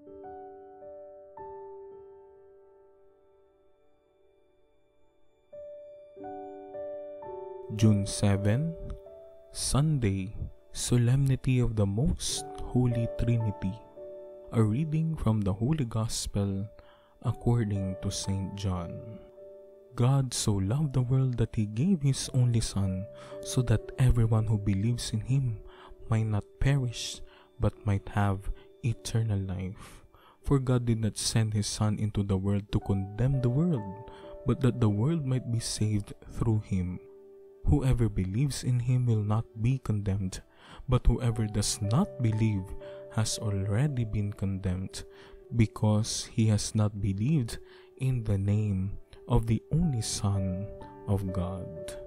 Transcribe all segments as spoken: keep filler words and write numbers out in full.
June seventh, Sunday, Solemnity of the Most Holy Trinity. A reading from the Holy Gospel according to Saint John. God so loved the world that He gave His only Son, so that everyone who believes in Him might not perish, but might have eternal life. For God did not send His Son into the world to condemn the world, but that the world might be saved through Him. Whoever believes in Him will not be condemned, but whoever does not believe has already been condemned, because he has not believed in the name of the only Son of God.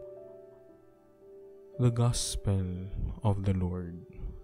The Gospel of the Lord.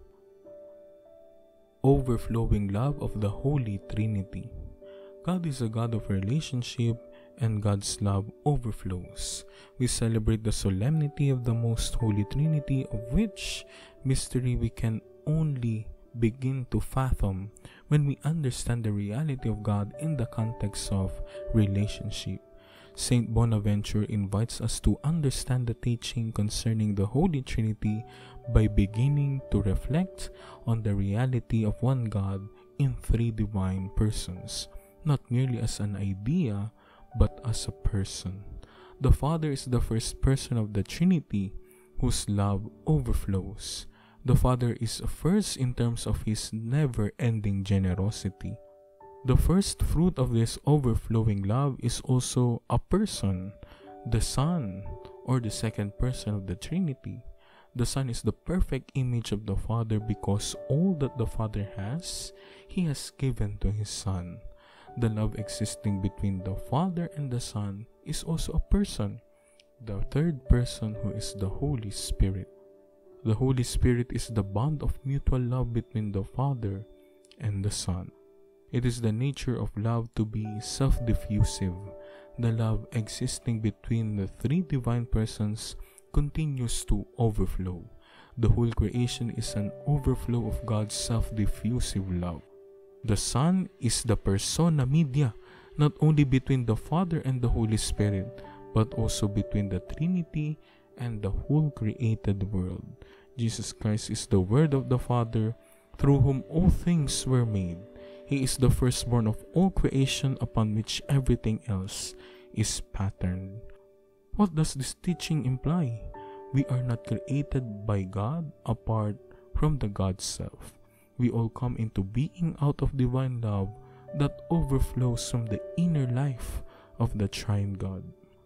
Overflowing love of the Holy Trinity. God is a God of relationship, and God's love overflows. We celebrate the solemnity of the Most Holy Trinity, of which mystery we can only begin to fathom when we understand the reality of God in the context of relationship. Saint Bonaventure invites us to understand the teaching concerning the Holy Trinity by beginning to reflect on the reality of one God in three divine persons, not merely as an idea, but as a person. The Father is the first person of the Trinity, whose love overflows. The Father is first in terms of His never-ending generosity. The first fruit of this overflowing love is also a person, the Son, or the second person of the Trinity. The Son is the perfect image of the Father, because all that the Father has, He has given to His Son. The love existing between the Father and the Son is also a person, the third person, who is the Holy Spirit. The Holy Spirit is the bond of mutual love between the Father and the Son. It is the nature of love to be self-diffusive. The love existing between the three divine persons continues to overflow. The whole creation is an overflow of God's self-diffusive love. The Son is the persona media, not only between the Father and the Holy Spirit, but also between the Trinity and the whole created world. Jesus Christ is the Word of the Father, through whom all things were made. He is the firstborn of all creation, upon which everything else is patterned. What does this teaching imply? We are not created by God apart from the God self. We all come into being out of divine love that overflows from the inner life of the Triune God.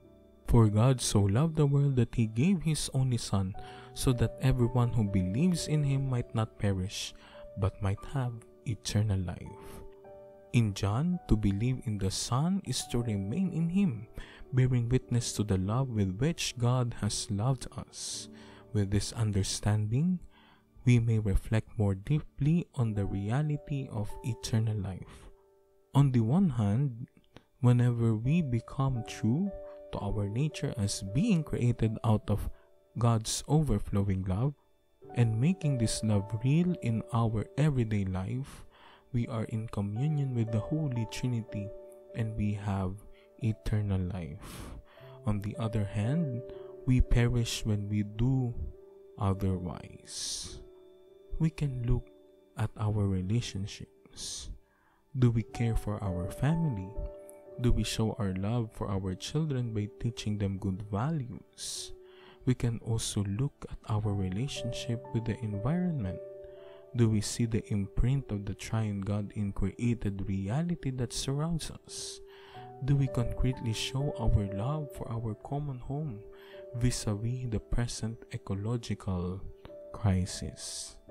For God so loved the world that He gave His only Son, so that everyone who believes in Him might not perish, but might have eternal life. In John, to believe in the Son is to remain in Him, bearing witness to the love with which God has loved us. With this understanding, we may reflect more deeply on the reality of eternal life. On the one hand, whenever we become true to our nature as being created out of God's overflowing love, and making this love real in our everyday life, we are in communion with the Holy Trinity, and we have eternal life. On the other hand, we perish when we do otherwise. We can look at our relationships. Do we care for our family? Do we show our love for our children by teaching them good values? We can also look at our relationship with the environment. Do we see the imprint of the Triune God in created reality that surrounds us? Do we concretely show our love for our common home vis-a-vis the present ecological crisis?